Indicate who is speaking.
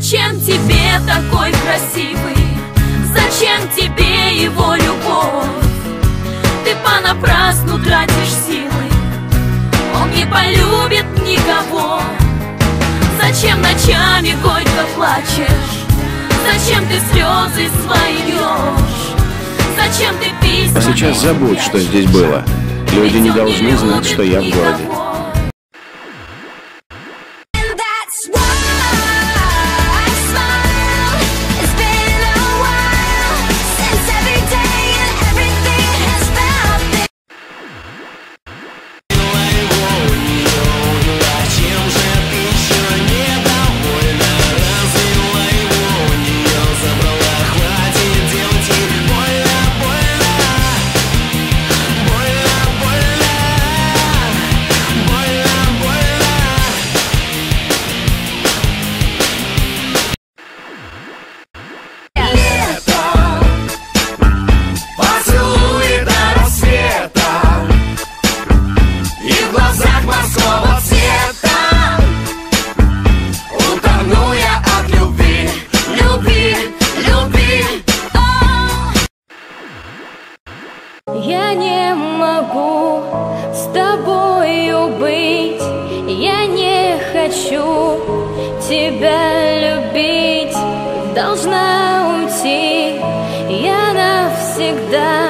Speaker 1: Зачем тебе такой красивый? Зачем тебе его любовь? Ты понапрасну тратишь силы, он не полюбит никого. Зачем ночами горько плачешь? Зачем ты слезы свои льешь? Зачем ты письма?
Speaker 2: А сейчас забудь, что здесь было. Люди не должны знать, что я в городе.
Speaker 3: Я не могу с тобою быть, я не хочу тебя любить, должна уйти я навсегда.